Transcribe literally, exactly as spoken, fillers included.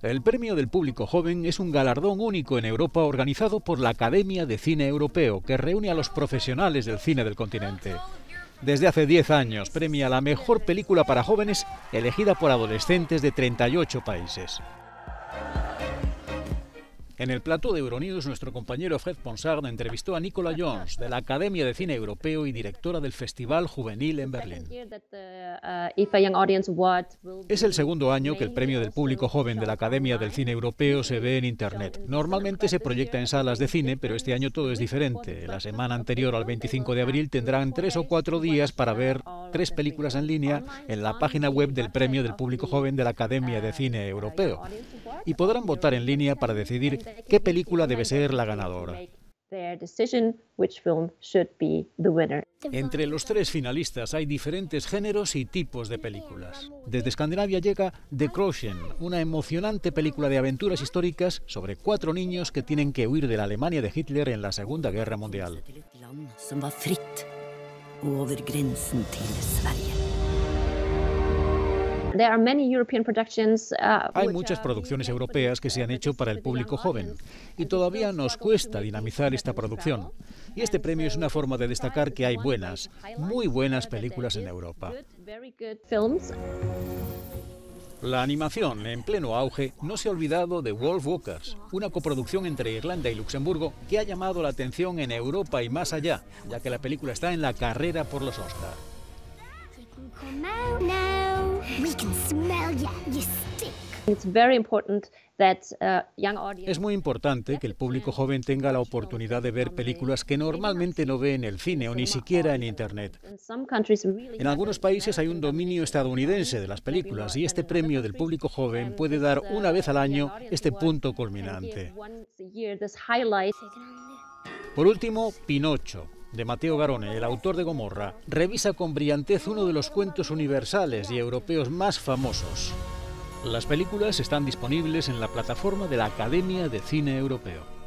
El Premio del Público Joven es un galardón único en Europa organizado por la Academia de Cine Europeo, que reúne a los profesionales del cine del continente. Desde hace diez años premia la mejor película para jóvenes elegida por adolescentes de treinta y ocho países. En el plató de Euronews, nuestro compañero Fred Ponsard entrevistó a Nicola Jones, de la Academia de Cine Europeo y directora del Festival Juvenil en Berlín. Es el segundo año que el Premio del Público Joven de la Academia del Cine Europeo se ve en Internet. Normalmente se proyecta en salas de cine, pero este año todo es diferente. La semana anterior al veinticinco de abril tendrán tres o cuatro días para ver tres películas en línea en la página web del Premio del Público Joven de la Academia de Cine Europeo. Y podrán votar en línea para decidir qué película debe ser la ganadora. Entre los tres finalistas hay diferentes géneros y tipos de películas. Desde Escandinavia llega The Croschen, una emocionante película de aventuras históricas sobre cuatro niños que tienen que huir de la Alemania de Hitler en la Segunda Guerra Mundial. Hay muchas producciones europeas que se han hecho para el público joven y todavía nos cuesta dinamizar esta producción. Y este premio es una forma de destacar que hay buenas, muy buenas películas en Europa. La animación, en pleno auge, no se ha olvidado de Wolf Walkers, una coproducción entre Irlanda y Luxemburgo que ha llamado la atención en Europa y más allá, ya que la película está en la carrera por los Oscar. Es muy importante que el público joven tenga la oportunidad de ver películas que normalmente no ve en el cine o ni siquiera en Internet. En algunos países hay un dominio estadounidense de las películas y este premio del público joven puede dar una vez al año este punto culminante. Por último, Pinocho, de Matteo Garrone, el autor de Gomorra, revisa con brillantez uno de los cuentos universales y europeos más famosos. Las películas están disponibles en la plataforma de la Academia de Cine Europeo.